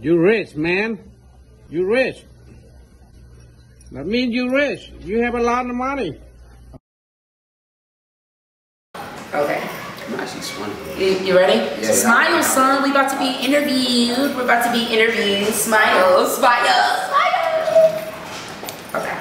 You rich, man. You rich. That means you rich. You have a lot of money. Okay. I'm actually swimming. You ready? Yeah, Smile, son. We about to be interviewed. We're about to be interviewed. Smile, smile, smile. Okay.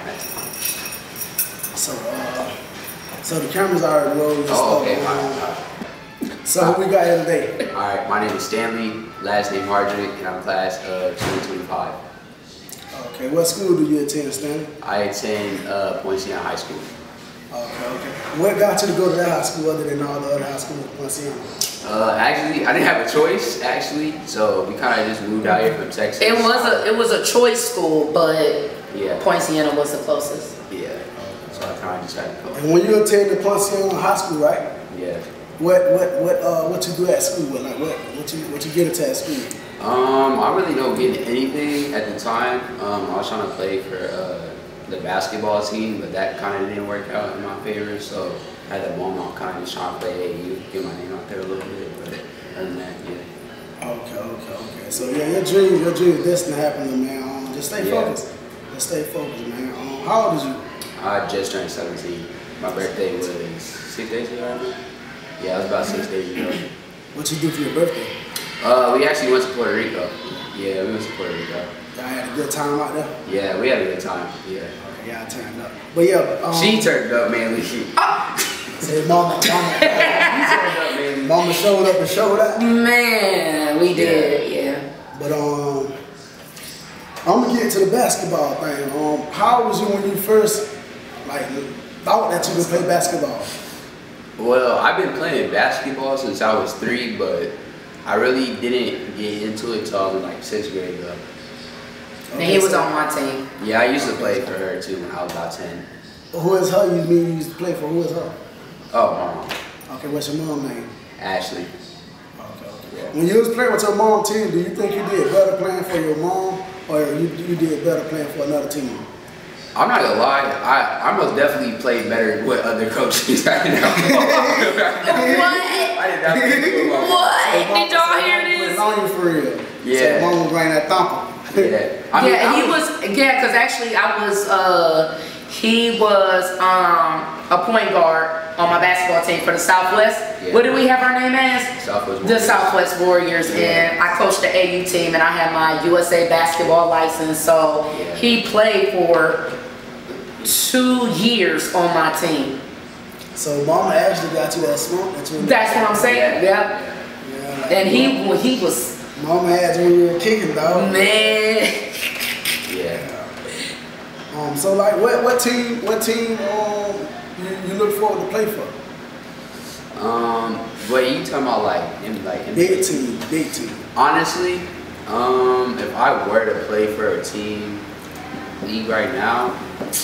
So the cameras are rolling. Oh, okay. So who we got here today? All right, my name is Stanley, last name Hardrick, and I'm class of 2025. Okay, what school do you attend, Stanley? I attend Poinciana High School. Okay. What got you to go to that high school other than all the other high schools in Poinciana? Actually, I didn't have a choice, so we kind of just moved out here from Texas. It was a choice school, but yeah, Poinciana was the closest. Yeah, so I kind of decided to go. And when you attended Poinciana High School, right? Yeah. What you do at school? Like what you get into at school? I really don't get anything at the time. I was trying to play for the basketball team, but that kind of didn't work out in my favor. So at that moment, I'm kind of just trying to play AAU, get my name out there a little bit. But other than that, yeah. Okay. So yeah, your dream is destined to happen, man. Just stay focused. Just stay focused, man. How old is you? I just turned 17. My birthday was 6 days ago, right? Yeah, it was about 6 days ago. What you do for your birthday? We actually went to Puerto Rico. Yeah, we went to Puerto Rico. Y'all had a good time out there? Yeah, we had a good time. Yeah. Okay, y'all turned up. But yeah, she turned up, man. Say mama turned up, man. Mama showed up and showed out. Man, we did, yeah. But I'm gonna get to the basketball thing. How old was you when you first thought that you could play basketball? Well, I've been playing basketball since I was 3, but I really didn't get into it until I was like 6th grade though. And he was on my team. Yeah, I used to play for her too when I was about 10. Who is her? You mean you used to play for? Who is her? Oh, my mom. Okay, what's your mom's name? Ashley. Okay. Yeah. When you was playing with your mom team, do you think you did better playing for your mom, or you did better playing for another team? I'm not gonna lie, I most definitely played better with other coaches right now. What? I did not play with my mom. What? Did y'all hear this? It's on you for real. Yeah. So mom was bringing that thumper. Yeah. Because actually he was a point guard on my basketball team for the Southwest. Yeah. What do we have our name as? Southwest Warriors. The Southwest Warriors. Yeah. And I coached the AU team and I had my USA basketball license. So he played for 2 years on my team. So mama actually got you that smoke. That's what I'm saying. Yeah. And he was. Mama had you when you were kicking, dog. Man. Yeah. So like, what team you look forward to play for? What you talking about, in big team? Honestly, if I were to play for a team league right now,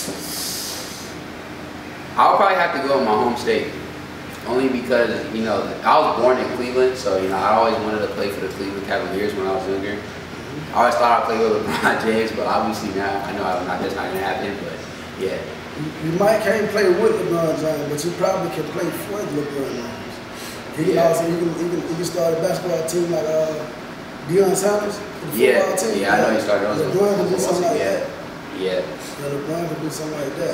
I'll probably have to go with my home state. Only because, I was born in Cleveland, so, I always wanted to play for the Cleveland Cavaliers when I was younger. I always thought I'd play with LeBron James, but obviously now I know that's not going to happen, but yeah. You might can't play with LeBron James, but you probably can play for LeBron James. You can start a basketball team like Deion Sanders, the football team. Yeah, I know he started on LeBron can do something like that. Yeah. LeBron can do something like that.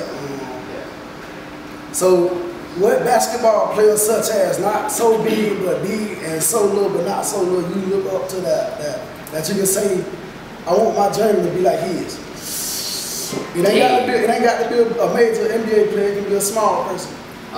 So, what basketball players such as not so big but big and so little but not so little, you look up to that you can say, I want my journey to be like his? It ain't got to be a major NBA player, it can be a small person.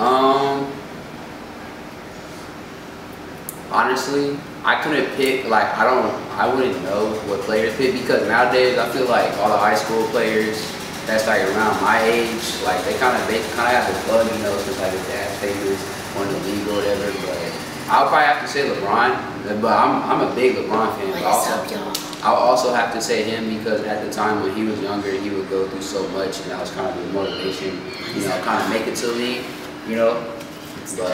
Honestly, I couldn't pick, I wouldn't know what players pick, because nowadays I feel like all the high school players that's around my age, they kind of have the bug, since his dad's famous or in the league or whatever. But I'll probably have to say LeBron, but I'm a big LeBron fan. But I'll also have to say him, because at the time when he was younger, he would go through so much, and that was kind of the motivation, kind of make it to the league, But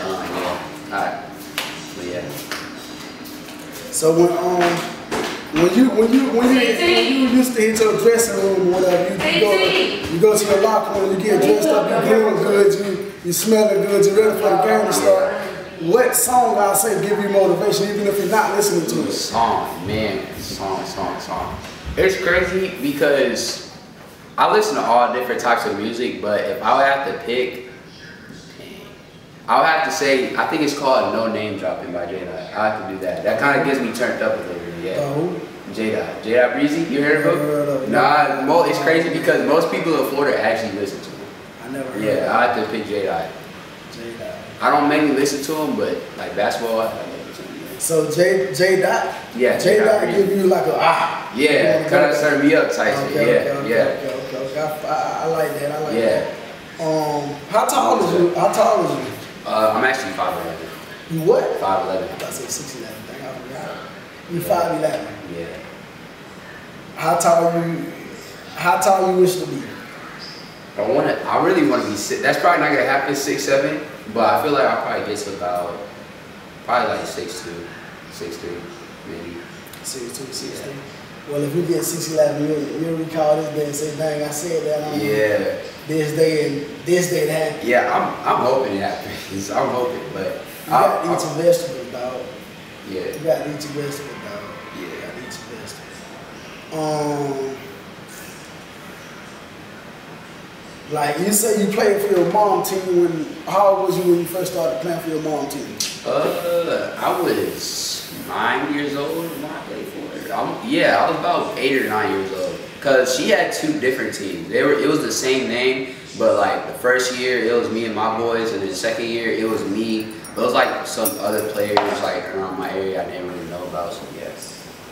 yeah. So when you used to hit your dressing room or whatever, you go to your locker room, you get dressed up, you feeling good, you smelling good, you ready for the game to start. what song I say give you motivation, even if you're not listening to it? Song, man, song. It's crazy because I listen to all different types of music, but if I would have to pick, I would have to say, I think it's called No Name Dropping by J-Dot. I have to do that. That kind of gets me turned up a little bit, yeah. Who? J-Dot. J-Dot Breezy, you heard of him? Nah, it's crazy because most people in Florida actually listen to him. I never heard Yeah, I have to pick J-Dot. J-Dot. I don't mainly listen to him, but like basketball, I listen to him. So J-Dot? Yeah, J-Dot J-Dot give you like a Yeah, kind of turn me up type shit. Okay. Yeah. I like that. I like Yeah. that. How tall is you? I'm actually 5'11". You what? 5'11". I said 6'11". I forgot. You 5'11". Yeah. How tall you wish to be? I really want to be 6. That's probably not gonna happen 6'7", but I feel like I'll probably get to about like 6'2", 6'3", maybe. 6'2", 6'3". Well, if you get 6'11", you'll recall this day and say, "Dang, I said that on this day and this day that happened." Yeah, I'm hoping it happens. I'm hoping, but you got to eat your vegetables, dog. Yeah. You got to eat your vegetables, dog. Yeah. You got to eat your vegetables. Like you say, you played for your mom team. How old was you when you first started playing for your mom team? I was 9 years old when I played for her. I was about 8 or 9 years old. Cause she had 2 different teams. It was the same name, but like the first year it was me and my boys, and then the second year it was me. But it was like some other players like around my area I didn't really know about. So yes.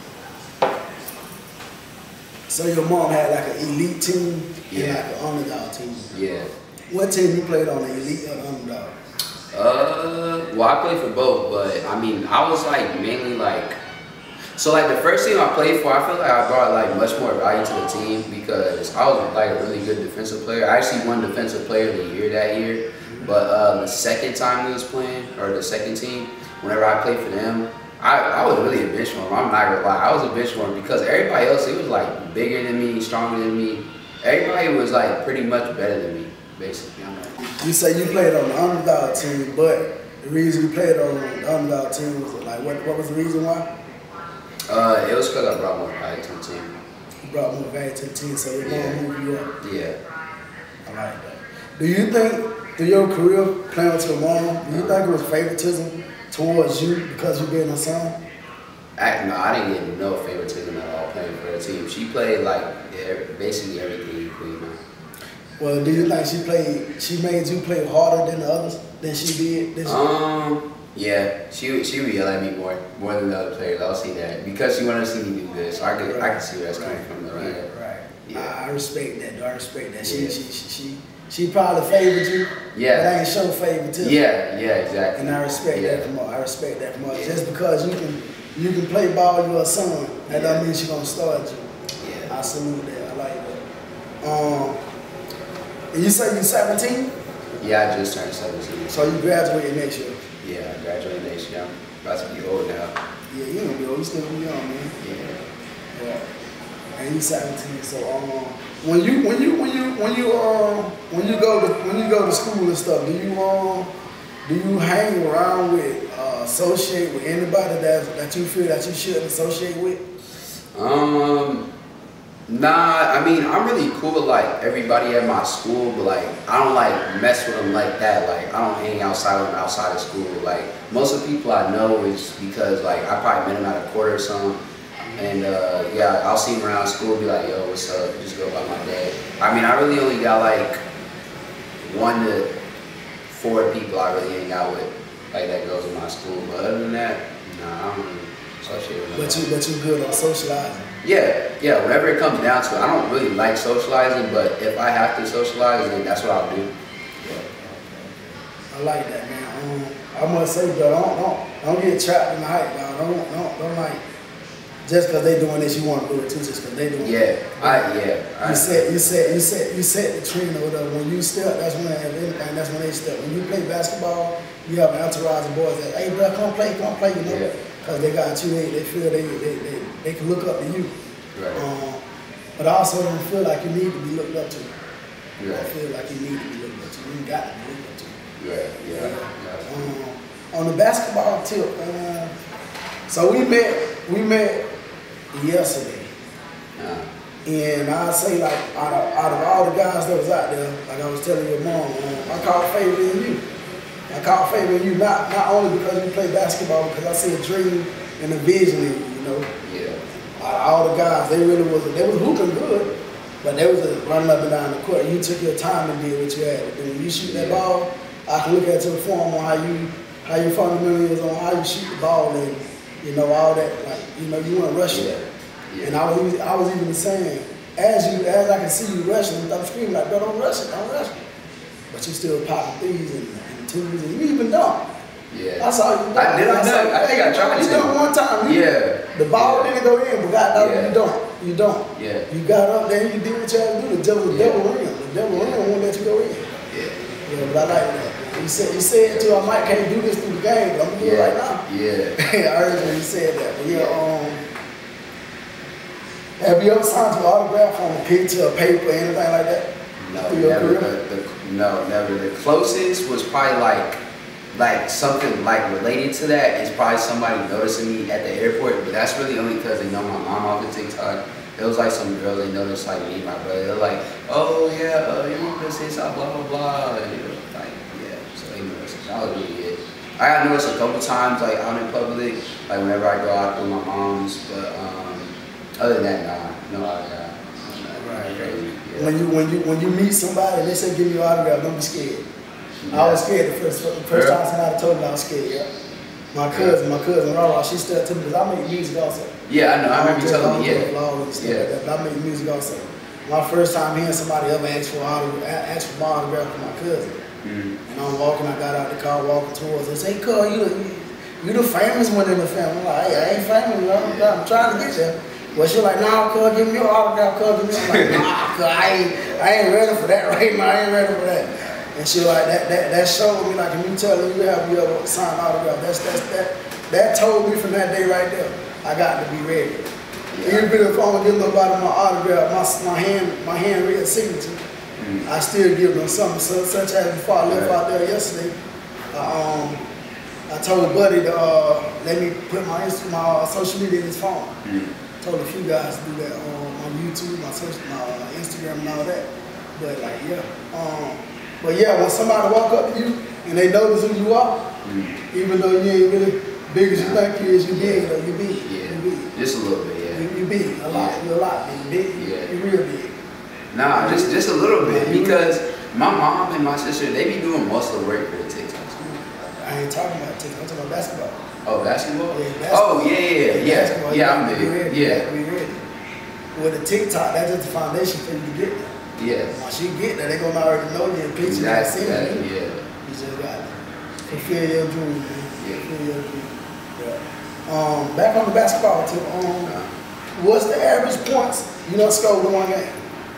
So your mom had like an elite team and Yeah. like an underdog team. Yeah. What team you played on, the elite or the underdog? Well, I played for both, but I mean, I was like mainly like, so like the first team I played for, I feel like I brought like much more value to the team because I was like a really good defensive player. I actually won Defensive Player of the Year that year, but the second time we was playing, or the second team, whenever I played for them, I was really a bench warmer. I'm not gonna lie, I was a bench warmer because everybody else, it was like bigger than me, stronger than me. Everybody was like pretty much better than me, basically. You say you played on the underdog team, but the reason you played on the underdog team was like, what was the reason why? It was because I brought more value to the team. You brought more value to the team, so your mom moved you up. Yeah. I like that. Do you think, through your career playing with your mom, do you think it was favoritism towards you because you being her son? No, I didn't get no favoritism at all playing for the team. She played like basically everything equally, man. Well, do you think she made you play harder than the others than she did this year? Yeah, she would yell at me more than the other players. I'll see that because she wanted to see me do good, so I can see where that's coming from. Right. Yeah. I respect that. I respect that. Yeah. She probably favored you. Yeah. But I ain't show favoritism. Yeah, exactly. And I respect that from her. I respect that from her. Yeah. Just because you can play ball, you're a son, that don't mean she gonna start you. Yeah. I salute that. I like that. You say you're 17? Yeah, I just turned 17. So you graduate next year. Yeah, I graduated next year. I'm about to be old now. Yeah, you gonna be old. You still be young, man. Yeah. And you 17. So when you go to school and stuff, do you hang around with associate with anybody that you feel that you shouldn't associate with? Nah, I mean, I'm really cool with like everybody at my school, but like I don't like mess with them like that. Like I don't hang outside with them outside of school. Like most of the people I know is because like I probably met them at a court or something. And yeah, I'll see them around school, be like, yo, what's up? Just go by my dad. I mean, I really only got like 1 to 4 people I really hang out with, like that goes to my school. But other than that, nah, I don't really associate with them. But you good on socializing. Yeah, whenever it comes down to it, I don't really like socializing, but if I have to socialize, then that's what I'll do. I like that, man. I must say, bro, don't get trapped in the hype, dog. Don't like, just because they doing this, you want to do it too, just because they doing it. You set the trend or whatever. When you step, that's when they step. When you play basketball, you have an entourage of boys that, hey, bro, come play, you know? Yeah. Because they got you, they feel they can look up to you. Right. But also don't feel like you need to be looked up to. Right. Don't feel like you need to be looked up to. You got to be looked up to. Right. Yeah. On the basketball tip, so we met yesterday. And I say like out of all the guys that was out there, like I was telling your mom, I caught favor in you. I caught favor in you not only because you play basketball, because I see a dream and a vision in you, you know. Yeah. Out of all the guys, they was hooping good, but they was running up and down the court. You took your time and did what you had. And when you shoot that ball, I can look at your form on how your fundamental is on how you shoot the ball and you know all that. Like you know you weren't rushing it. Yeah. And I was even saying as I can see you rushing, I'm screaming like, bro, don't rush it. But you still popping threes and twos and you even dunk. Yeah. I saw you dunk. I think I tried to. You dunk one time. The ball didn't go in, but God, you don't. Yeah. You got up there and you did what you had to do. The devil ring. The devil ring won't let you go in. Yeah, but I like that. He said to I might can't do this through the game, but I'm gonna do it right now. Yeah. I heard when he said that. But have you ever signed your autograph on a picture or paper or anything like that? No, never. No, never. The closest was probably like something like related to that is probably somebody noticing me at the airport, but that's really only because they know my mom off of TikTok. It was like some girl they noticed like me and my brother. They're like, oh yeah, your mom does this, blah blah blah. And, you know, like so they noticed. That was really it. I got noticed a couple times like out in public, like whenever I go out with my mom's, but other than that, no autograph. Right. Crazy. Yeah. When you meet somebody and they say give me your autograph, don't be scared. Yeah. I was scared the first time somebody told me I was scared. Yeah. My cousin Rara, she still told me because I make music also. Yeah, I know. I remember you telling me. Yeah. But I make music also. My first time hearing somebody ever ask for my autograph for my cousin. And I'm walking. I got out the car walking towards her. Say, hey, cuz, you the famous one in the family. I'm like, hey, I ain't famous. I'm trying to get you. Well, she like, nah, cuz, give me your autograph, cuz. I'm like, nah, cuz, I ain't ready for that right now. I ain't ready for that. And she like, that showed me, like, if you tell her you have your signed autograph, that told me from that day right there, I got to be ready. Even if I don't give nobody my autograph, my handwritten signature, I still give them something. Such as before I left out there yesterday, I told Buddy to let me put my social media in his phone. Told a few guys to do that on YouTube, my Instagram and all that. But like, but yeah, when somebody walk up to you and they notice who you are, even though you ain't really big as you think you is, you big though, you big. You big. Just a little bit, You big, a lot, you a lot, big. You real big. Nah, just a little bit, because my mom and my sister, they be doing most of the work for the TikToks. I ain't talking about TikTok, I'm talking about basketball. Oh, basketball? Yeah, basketball. Oh, yeah, I'm big. Yeah. We ready. With the TikTok, that's just the foundation for you to get there. Yes. Once you get there, they're going to already know you in pictures. Exactly. You just got to fulfill your dream, man. Fulfill your dream. Yeah. Back on the basketball tip, what's the average points you done scored in one game?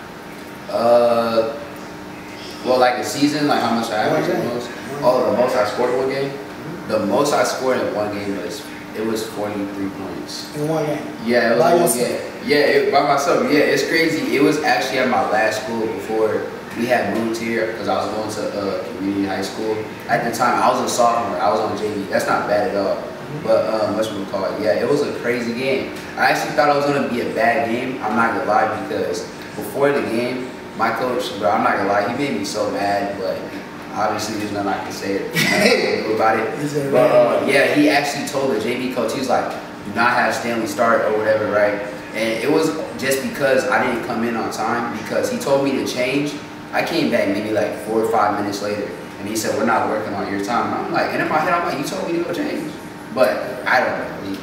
Well, like a season, like how much I averaged the most? Oh, the most I scored in one game? The most I scored in one game was 43 points. In one game? Yeah, it was one game. Yeah, by myself. Yeah, it's crazy. It was actually at my last school before we had moved here because I was going to community high school. At the time, I was a sophomore. I was on JV. That's not bad at all. But whatchamacallit, yeah, it was a crazy game. I actually thought it was going to be a bad game. I'm not going to lie, because before the game, my coach, bro, I'm not going to lie, he made me so mad, but obviously there's nothing I can say about it. But yeah, he actually told the JV coach, he was like, do not have Stanley start or whatever, right? And it was just because I didn't come in on time, because he told me to change. I came back maybe like 4 or 5 minutes later, and he said, we're not working on your time. And I'm like, and in my head, I'm like, you told me to go change. But I don't know.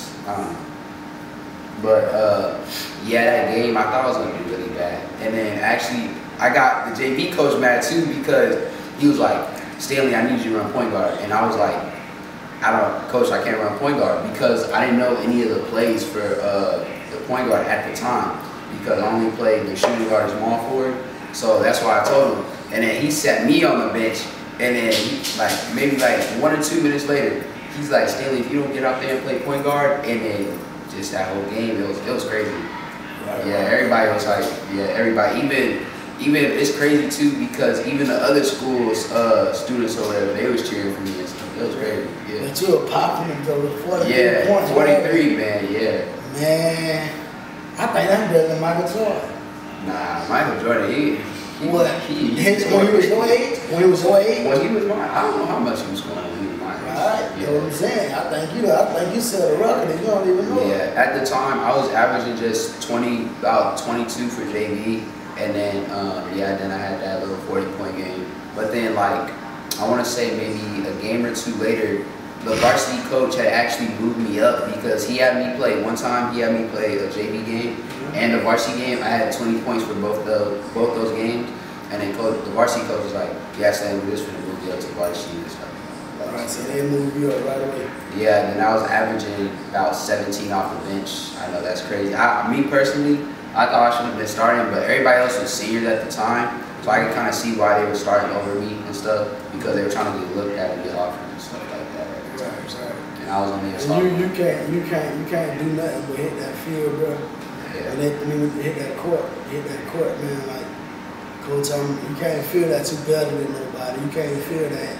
But yeah, that game, I thought it was going to be really bad. And then actually, I got the JV coach mad too, because he was like, Stanley, I need you to run point guard. And I was like, Coach, I can't run point guard, because I didn't know any of the plays for the point guard at the time, because I only played the shooting guard and small forward. So that's why I told him. And then he sat me on the bench, and then maybe 1 or 2 minutes later, he's like, Stanley, if you don't get out there and play point guard, and then just that whole game, it was crazy. Yeah, everybody was like, everybody, even even it's crazy too because even the other schools, students or whatever, they was cheering for me and stuff. It was crazy. Yeah. But you were popping them though, 43 Yeah, points. 43, man. Yeah. Man, I think I'm better than Michael Jordan. Nah, Michael Jordan, he What? When he was your age? When he was your age? When he was mine, I don't know how much he was scoring when he was mine. Alright, you know what I'm saying? I think you set a record and you don't even know. Yeah, at the time I was averaging just about 22 for JV, and then then I had that little 40-point game. But then like I want to say maybe a game or two later, the varsity coach had actually moved me up because he had me play one time. He had me play a JV game and a varsity game. I had 20 points for both those games, and then the varsity coach was like, "Yeah, Sam, we're just gonna move you up to varsity and stuff." Alright, so they moved you up right away. Yeah, and then I was averaging about 17 off the bench. I know that's crazy. Me personally, I thought I should have been starting, but everybody else was seniors at the time, so I could kind of see why they were starting over me and stuff because they were trying to get looked at and get offers and stuff like that. Right. And I was only a sophomore. You can't do nothing but hit that field, bro. Yeah. And then hit that court, man. Like Coach, you can't feel that you better than nobody. You can't feel that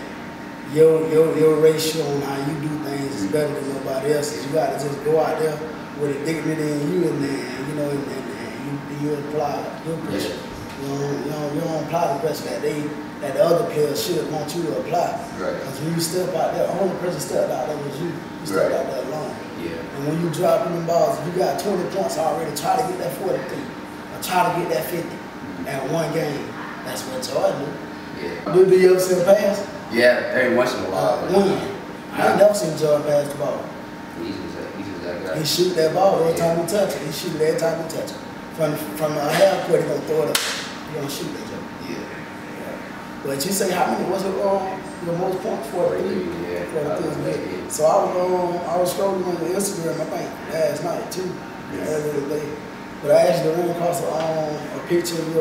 your ratio on how you do things is better than nobody else's. You got to just go out there with a dignity in you, and then you know, and you apply your pressure. Yeah. You don't apply the pressure that the other players should want you to apply. Right. Because when you step out there, the only person stepped out there was you. You stepped out there alone. Yeah. And when you dropping them balls, if you got 20 points already, try to get that 43 or try to get that 50 at one game. That's what Jordan do. Yeah. Do you ever see a pass? Yeah, every once in a while. When? I ain't never seen Jordan pass the ball. He's just that guy. He shoot that ball every time he touch it. He shoot it every time he touch it. From a half court, he gonna throw it up. He gonna shoot that joke. Yeah. But you say how many was it? The most points for 43. Yeah. 43. So I was scrolling on Instagram, I think last night too, earlier today. But I actually ran across a picture of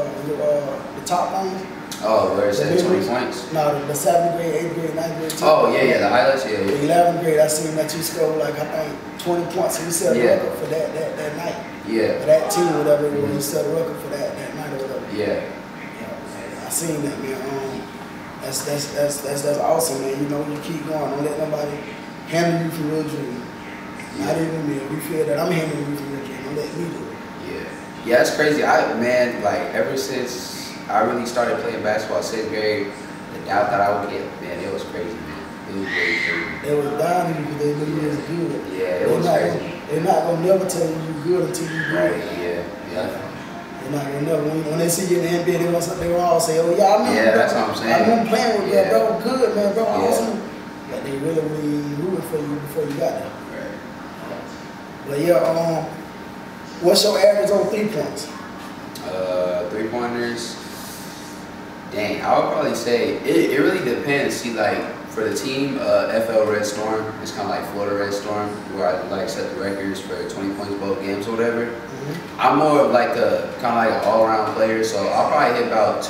the top things. Oh, where it said 20 points? No, the 7th grade, 8th grade, 9th grade. Oh, yeah, the highlights, yeah. The 11th grade, I seen that you scored like, I think, 20 points. So you set a record for that night. Yeah. For that team, whatever it was, you set a record for that night or whatever. Yeah. I seen that, man. That's awesome, man. You know, you keep going. Don't let nobody handle you from your dream. Not even me. We feel that I'm handling you from your dream. Don't let me do it. Yeah, it's crazy. Ever since I really started playing basketball 6th grade, the doubt that I would get, man, it was crazy, man. It was very crazy. They was down because they knew you was good. Yeah, it was crazy. They're not gonna never tell you you're good until you're good. Right, yeah. They're not gonna never. When they see you in the NBA, they will all say, "Oh yeah, I remember." Yeah, that's what I'm saying. I remember playing with that, bro. Good, man, bro. Yeah. Awesome. But they really rooted for you before you got there. Right. But yeah, what's your average on 3 points? 3-pointers. Dang, I would probably say it really depends. See, like for the team, FL Red Storm, it's kind of like Florida Red Storm, where I like set the records for 20 points both games or whatever. Mm-hmm. I'm more of like an all-around player, so I'll probably hit about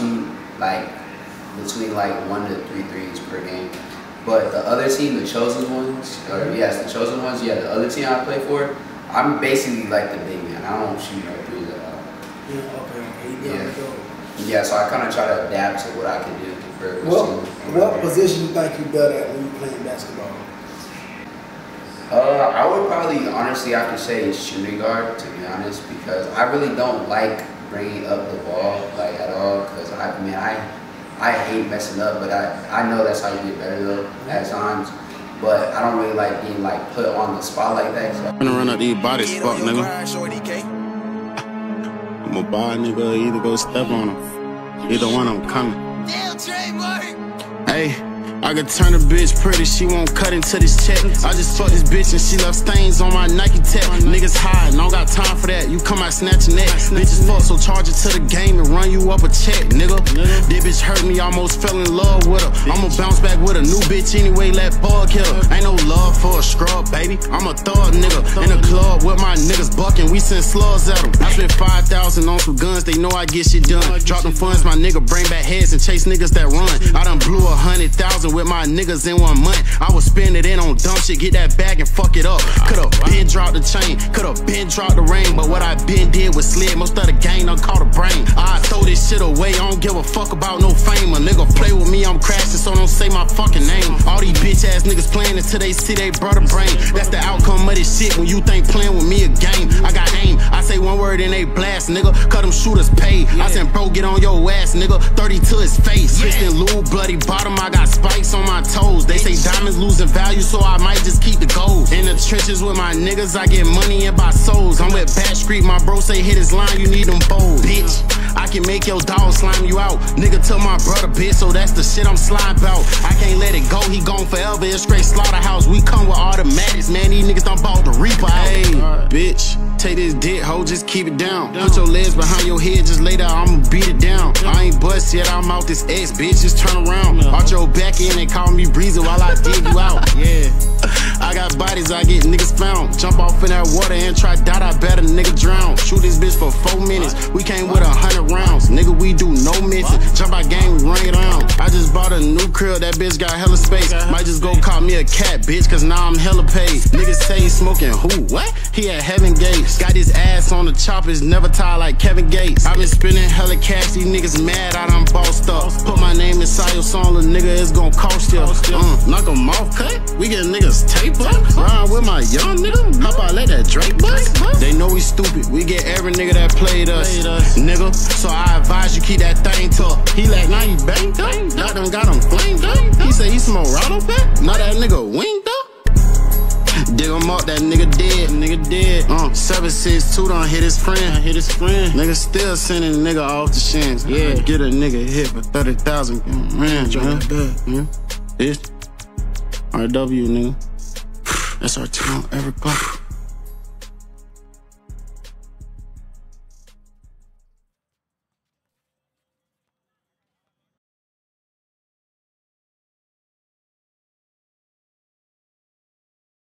between 1 to 3 threes per game. But the other team, the Chosen Ones, the other team I play for, I'm basically like the big man. I don't shoot no threes at all. Yeah, okay. Yeah, so I kind of try to adapt to what I can do for What position you think you're better at when you're playing basketball? I would probably honestly have to say shooting guard, to be honest, because I really don't like bringing up the ball at all. Because I hate messing up, but I know that's how you get better though at times. But I don't really like being put on the spot like that. So. I'm gonna run up these bodies, fuck nigga. I'm a bar nigga, either go step on them. Either one of them coming. Damn, Trademark. Hey. I could turn a bitch pretty, she won't cut into this check. I just fucked this bitch and she left stains on my Nike tech. Niggas hide, and I don't got time for that. You come out snatching that. Bitches fuck, so charge it to the game and run you up a check, nigga. This bitch hurt me, almost fell in love with her. I'ma bounce back with a new bitch anyway, let bug hit her. Ain't no love for a scrub, baby. I'm a thug nigga. In the club with my niggas bucking, we send slugs at them. I spent 5,000 on some guns, they know I get shit done. Drop them funds, my nigga bring back heads and chase niggas that run. I done blew 100,000 with my niggas in 1 month. I was spend it in on dumb shit, get that bag and fuck it up. Could've been dropped the chain, could've been dropped the rainbow. But what I been did was slid, most of the gang done caught a brain. I throw this shit away, I don't give a fuck about no fame. A nigga play with me, I'm crashing, so don't say my fucking name. All these bitch ass niggas playing until they see they brother brain. That's the outcome of this shit when you think playing with me a game. I got aim, I say one word and they blast, nigga. Cut them shooters paid. I said, bro, get on your ass, nigga. 30 to his face. Piston lube, bloody bottom, I got spikes on my toes. They say diamonds losing value, so I might just keep the gold. In the trenches with my niggas, I get money and buy souls. I'm with Bat Street, my bro say hit his line, you need them bold. Bitch, I can make your dog slime you out. Nigga tell my brother, bitch, so that's the shit I'm slime about. I can't let it go, he gone forever, it's straight slaughterhouse. We come with automatics, man, these niggas done bought the Reaper out. Hey, bitch, take this dick, ho, just keep it down. Put your legs behind your head, just lay down, I'ma beat it down. I ain't bust yet, I'm out this X, bitch, just turn around. Out your back end and call me Breezy while I dig you out. Yeah, I got bodies, I get niggas found. Jump off in that water and try dot, I bet a nigga drown. Shoot this bitch for 4 minutes, we came with 100 rounds. Nigga, we do no missing. Jump out gang, we run it down. I just bought a new crib, that bitch got hella space. Might just go call me a cat, bitch, cause now I'm hella paid. Niggas say he smoking who? What? He at Heaven Gates. Got his ass on the choppers, never tied like Kevin Gates. I been spending hella cash, these niggas mad, I done bossed up. Put my name inside your song, little nigga, it's gon' cost you. Knock 'em off cut, we get niggas tape up. Ride with my young nigga, hop out, let that Drake bust. They know we stupid, we get every nigga that played us. Nigga, so I advise you keep that thing tough. He like, now he banged up, now them got him flamed up. He say he smoke Rotto pack, now that nigga winged up. Dig him up, that nigga dead. 762 done hit his friend. Nigga still sending a nigga off the shins. Yeah, get a nigga hit for 30,000. Man, drop that back. Bitch. RW, nigga. That's our 2 on every clock.